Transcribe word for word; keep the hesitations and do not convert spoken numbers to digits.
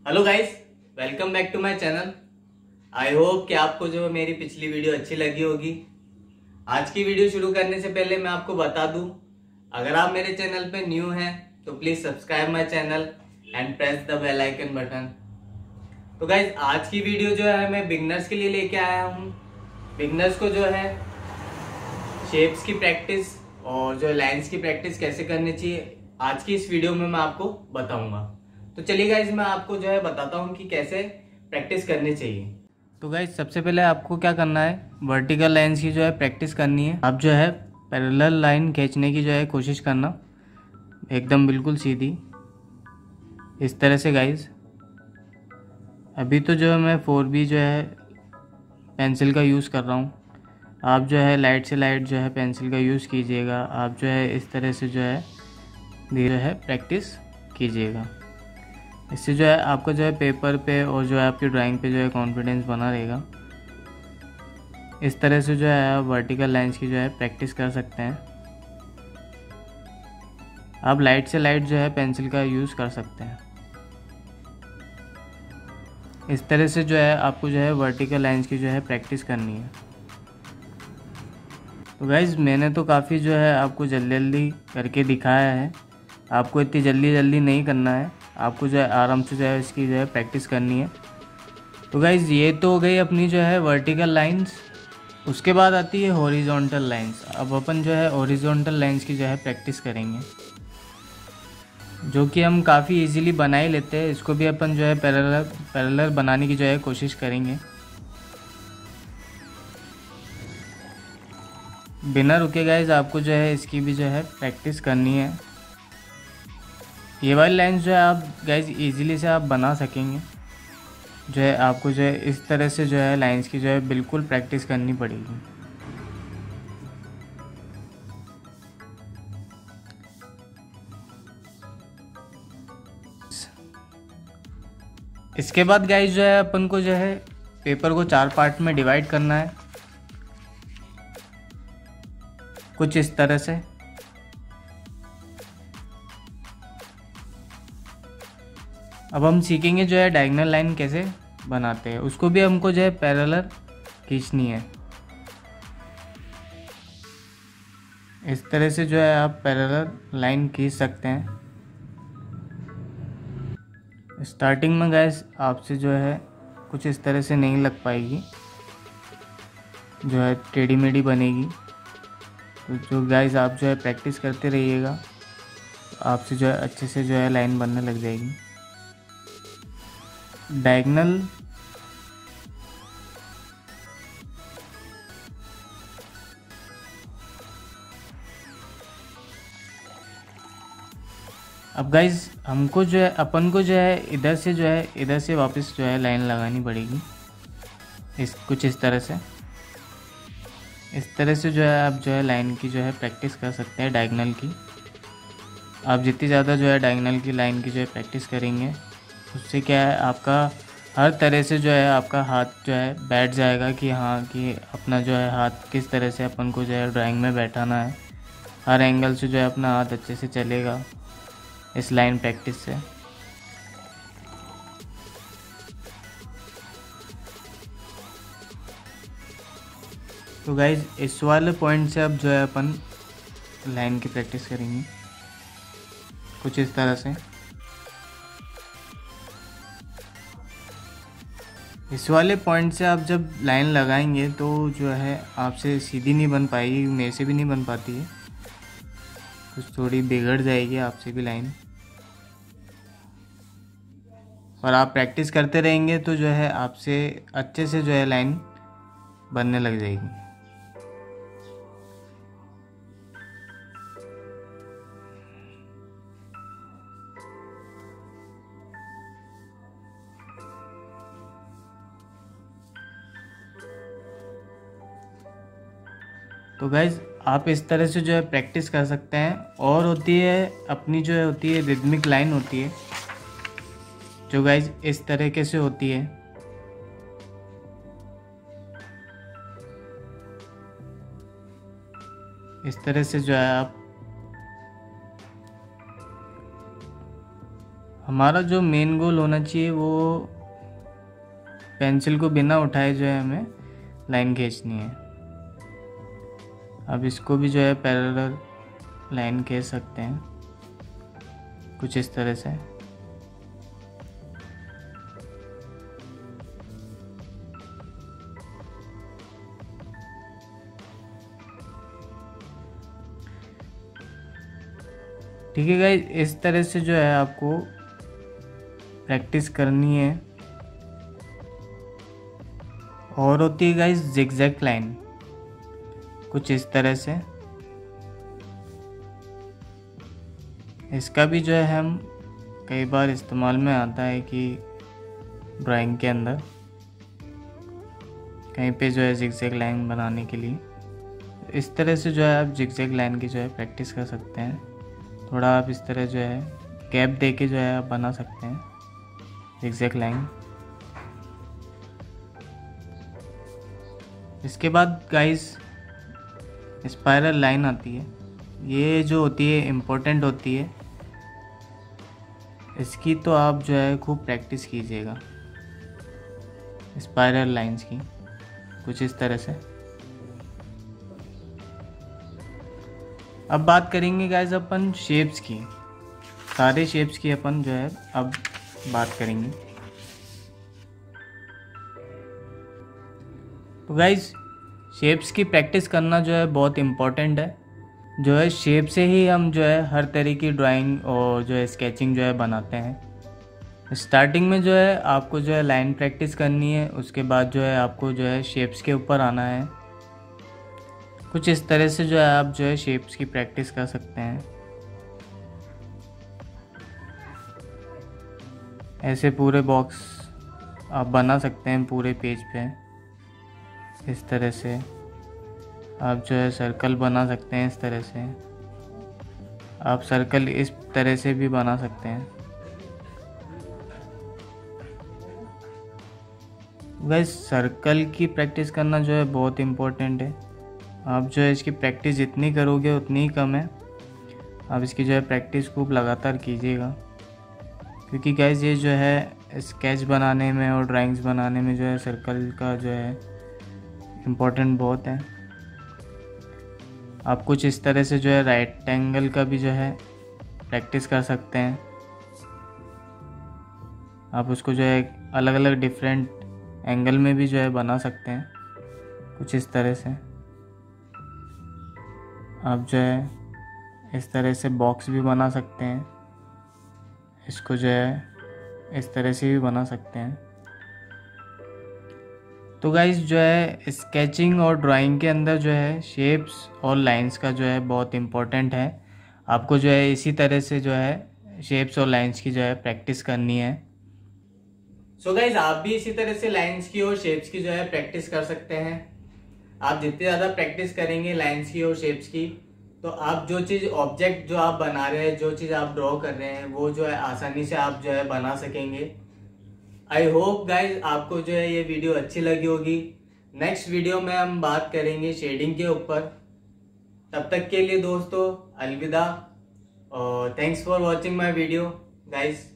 Hello guys, welcome back to my channel. I hope कि आपको जो मेरी पिछली वीडियो अच्छी लगी होगी। आज की वीडियो शुरू करने से पहले मैं आपको बता दूं, अगर आप मेरे चैनल पे न्यू हैं तो please subscribe my channel and press the bell icon button. तो गाइस, आज की वीडियो जो है मैं बिगनर्स के लिए लेके आया हूँ। बिगनर्स को जो है शेप्स की प्रैक्टिस और जो लाइंस की प्रैक्टिस कैसे करनी चाहिए, आज की इस वीडियो में मैं आपको बताऊंगा। तो चलिए गाइज, मैं आपको जो है बताता हूँ कि कैसे प्रैक्टिस करनी चाहिए। तो गाइज, सबसे पहले आपको क्या करना है, वर्टिकल लाइंस की जो है प्रैक्टिस करनी है। आप जो है पैरेलल लाइन खींचने की जो है कोशिश करना, एकदम बिल्कुल सीधी, इस तरह से गाइज। अभी तो जो है मैं फोर बी जो है पेंसिल का यूज़ कर रहा हूँ। आप जो है लाइट से लाइट जो है पेंसिल का यूज़ कीजिएगा। आप जो है इस तरह से जो है धीरे है प्रैक्टिस कीजिएगा। इससे जो है आपको जो है पेपर पे और जो है आपकी ड्राइंग पे जो है कॉन्फिडेंस बना रहेगा। इस तरह से जो है आप वर्टिकल लाइंस की जो है प्रैक्टिस कर सकते हैं। आप लाइट से लाइट जो है पेंसिल का यूज़ कर सकते हैं। इस तरह से जो है आपको जो है वर्टिकल लाइंस की जो है प्रैक्टिस करनी है। तो गाइज़, मैंने तो काफ़ी जो है आपको जल्दी जल्दी करके दिखाया है। आपको इतनी जल्दी जल्दी नहीं करना है, आपको जो है आराम से जो है इसकी जो है प्रैक्टिस करनी है। तो गाइज़, ये तो हो गई अपनी जो है वर्टिकल लाइंस। उसके बाद आती है हॉरिजॉन्टल लाइंस। अब अपन जो है हॉरिजॉन्टल लाइंस की जो है प्रैक्टिस करेंगे, जो कि हम काफ़ी इजीली बना ही लेते हैं। इसको भी अपन जो है पैरेलल पैरेलल बनाने की जो है कोशिश करेंगे। बिना रुके गाइज, आपको जो है इसकी भी जो है प्रैक्टिस करनी है। ये वाली लाइंस जो है आप गाइज इजीली से आप बना सकेंगे। जो है आपको जो है इस तरह से जो है लाइंस की जो है बिल्कुल प्रैक्टिस करनी पड़ेगी। इसके बाद गाइज जो है अपन को जो है पेपर को चार पार्ट में डिवाइड करना है, कुछ इस तरह से। अब हम सीखेंगे जो है डायगोनल लाइन कैसे बनाते हैं। उसको भी हमको जो है पैरेलल खींचनी है। इस तरह से जो है आप पैरेलल लाइन खींच सकते हैं। स्टार्टिंग में गाइस आपसे जो है कुछ इस तरह से नहीं लग पाएगी, जो है टेढ़ी मेढ़ी बनेगी। तो जो गाइस आप जो है प्रैक्टिस करते रहिएगा, तो आपसे जो है अच्छे से जो है लाइन बनने लग जाएगी। डायगोनल अब गाइज हमको जो है अपन को जो है इधर से जो है इधर से वापस जो है लाइन लगानी पड़ेगी, इस कुछ इस तरह से। इस तरह से जो है आप जो है लाइन की जो है प्रैक्टिस कर सकते हैं, डायगोनल की। आप जितनी ज़्यादा जो है डायगोनल की लाइन की जो है प्रैक्टिस करेंगे, उससे क्या है आपका हर तरह से जो है आपका हाथ जो है बैठ जाएगा कि हाँ कि अपना जो है हाथ किस तरह से अपन को जो है ड्राइंग में बैठाना है। हर एंगल से जो है अपना हाथ अच्छे से चलेगा इस लाइन प्रैक्टिस से। तो गाइज, इस वाले पॉइंट से अब जो है अपन लाइन की प्रैक्टिस करेंगे, कुछ इस तरह से। इस वाले पॉइंट से आप जब लाइन लगाएंगे तो जो है आपसे सीधी नहीं बन पाएगी, मेरे से भी नहीं बन पाती है, कुछ थोड़ी बिगड़ जाएगी आपसे भी लाइन। और आप प्रैक्टिस करते रहेंगे तो जो है आपसे अच्छे से जो है लाइन बनने लग जाएगी। तो गाइज, आप इस तरह से जो है प्रैक्टिस कर सकते हैं। और होती है अपनी जो है होती है रिदमिक लाइन होती है, जो गाइज इस तरीके से होती है। इस तरह से जो है आप हमारा जो मेन गोल होना चाहिए वो पेंसिल को बिना उठाए जो है हमें लाइन खींचनी है। अब इसको भी जो है पैरेलल लाइन खींच सकते हैं कुछ इस तरह से। ठीक है गाइस, इस तरह से जो है आपको प्रैक्टिस करनी है। और होती है गाइस जिगजैग लाइन कुछ इस तरह से। इसका भी जो है हम कई बार इस्तेमाल में आता है कि ड्राइंग के अंदर कहीं पे जो है जिगजैग लाइन बनाने के लिए इस तरह से जो है आप जिगजैग लाइन की जो है प्रैक्टिस कर सकते हैं। थोड़ा आप इस तरह जो है गैप दे के जो है आप बना सकते हैं जिगजैग लाइन। इसके बाद गाइस स्पाइरल लाइन आती है। ये जो होती है इम्पोर्टेंट होती है, इसकी तो आप जो है खूब प्रैक्टिस कीजिएगा स्पाइरल लाइंस की कुछ इस तरह से। अब बात करेंगे गाइस अपन शेप्स की। सारे शेप्स की अपन जो है अब बात करेंगे। तो गाइस शेप्स की प्रैक्टिस करना जो है बहुत इम्पोर्टेंट है। जो है शेप से ही हम जो है हर तरह की ड्राइंग और जो है स्केचिंग जो है बनाते हैं। स्टार्टिंग में जो है आपको जो है लाइन प्रैक्टिस करनी है, उसके बाद जो है आपको जो है शेप्स के ऊपर आना है। कुछ इस तरह से जो है आप जो है शेप्स की प्रैक्टिस कर सकते हैं। ऐसे पूरे बॉक्स आप बना सकते हैं पूरे पेज पे। इस तरह से आप जो है सर्कल बना सकते हैं। इस तरह से आप सर्कल इस तरह से भी बना सकते हैं। वैसे सर्कल की प्रैक्टिस करना जो है बहुत इम्पोर्टेंट है। आप जो है इसकी प्रैक्टिस जितनी करोगे उतनी ही कम है। आप इसकी जो है प्रैक्टिस खूब लगातार कीजिएगा, क्योंकि गाइस ये जो है स्केच बनाने में और ड्राइंग्स बनाने में जो है सर्कल का जो है इम्पोर्टेंट बहुत है। आप कुछ इस तरह से जो है राइट एंगल का भी जो है प्रैक्टिस कर सकते हैं। आप उसको जो है अलग अलग डिफरेंट एंगल में भी जो है बना सकते हैं कुछ इस तरह से। आप जो है इस तरह से बॉक्स भी बना सकते हैं। इसको जो है इस तरह से भी बना सकते हैं। तो गाइस जो है स्केचिंग और ड्राइंग के अंदर जो है शेप्स और लाइंस का जो है बहुत इम्पोर्टेंट है। आपको जो है इसी तरह से जो है शेप्स और लाइंस की जो है प्रैक्टिस करनी है। सो so गाइस आप भी इसी तरह से लाइंस की और शेप्स की जो है प्रैक्टिस कर सकते हैं। आप जितनी ज़्यादा प्रैक्टिस करेंगे लाइंस की और शेप्स की, तो आप जो चीज़ ऑब्जेक्ट जो आप बना रहे हैं, जो चीज़ आप ड्रॉ कर रहे हैं, वो जो है आसानी से आप जो है बना सकेंगे। आई होप गाइज आपको जो है ये वीडियो अच्छी लगी होगी। नेक्स्ट वीडियो में हम बात करेंगे शेडिंग के ऊपर। तब तक के लिए दोस्तों अलविदा और thanks for watching my video guys.